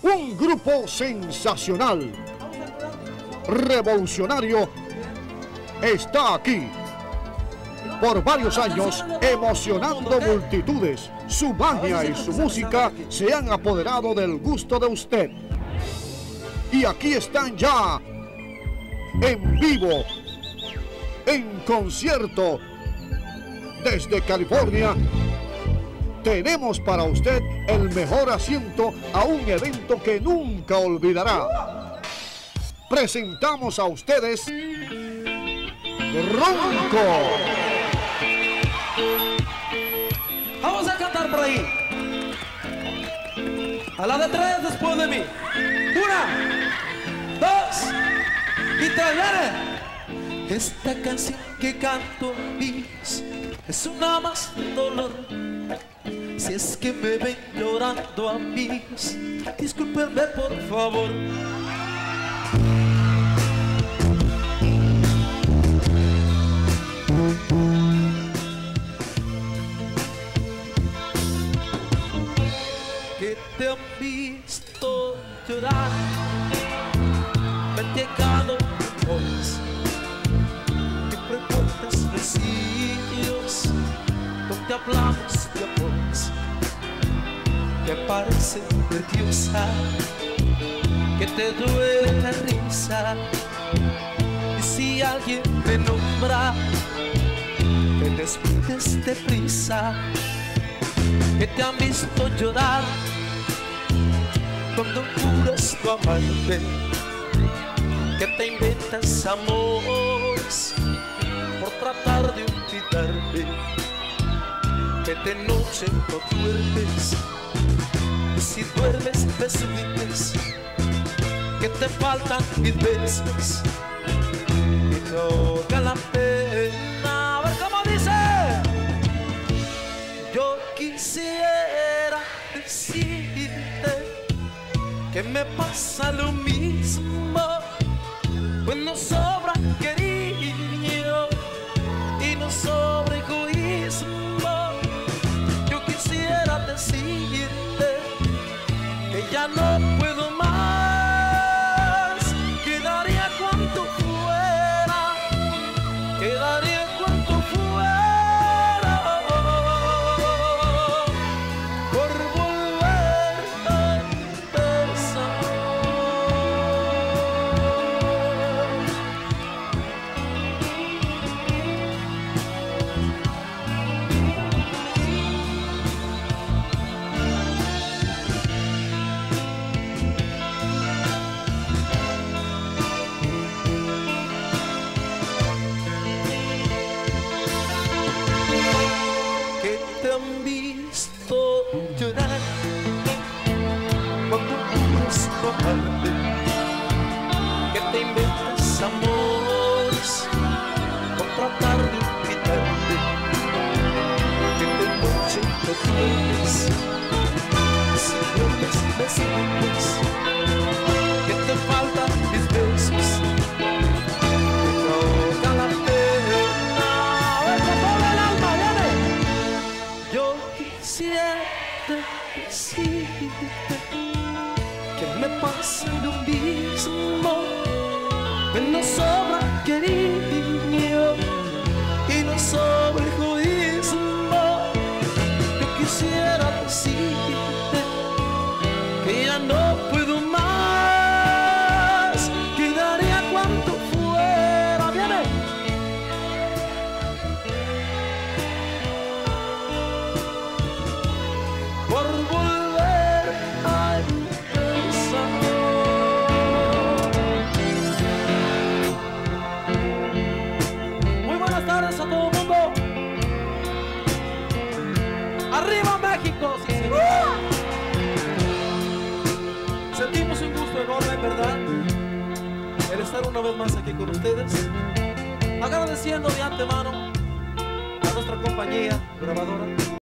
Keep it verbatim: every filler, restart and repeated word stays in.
Un grupo sensacional, revolucionario, está aquí. Por varios años, emocionando multitudes, su magia y su música se han apoderado del gusto de usted. Y aquí están ya, en vivo, en concierto, desde California. Tenemos para usted el mejor asiento a un evento que nunca olvidará. Presentamos a ustedes Ronco. Vamos a cantar por ahí. A la de tres después de mí. Una, dos y tres. ¡Viene! Esta canción que canto es, es una más de dolor. Si es que me ven llorando, amigos, discúlpenme por favor. Que te han visto llorar, me han llegado rumores que frecuentes los sitios donde hablamos de amores, que parecen nerviosa, que te duele la risa, y si alguien te nombra, te despides deprisa. Que te han visto llorar cuando juras tu amante, que te inventas amores por tratar de olvidarte, que de noche no duermes, y si duermes te subes, que te faltan mil besos y no vale la pena. A ver cómo dice. Yo quisiera decirte que me pasa lo mismo, pues no sobra cariño y no sobra egoísmo. Yo quisiera decirte que ya no puedo más, quedaría cuanto fuera, quedaría cuanto fuera. Te han visto llorar cuando juras tu amante, que te inventas amores con tratar de olvidarte, que de noche te duermes, y si duermes me sientes, que te faltan mis besos y no vale la pena. Yo quisiera decirte que me pasa lo mismo, que no sobra cariño y no sobra egoísmo. Yo quisiera decirte que ya no puedo más, quedaría cuanto fuera. Viene. Por volver a empezar. Muy buenas tardes a todo el mundo. ¡Arriba México! Sí, sí. ¡Uh! Sentimos un gusto enorme, ¿verdad? El estar una vez más aquí con ustedes, agradeciendo de antemano a nuestra compañía grabadora.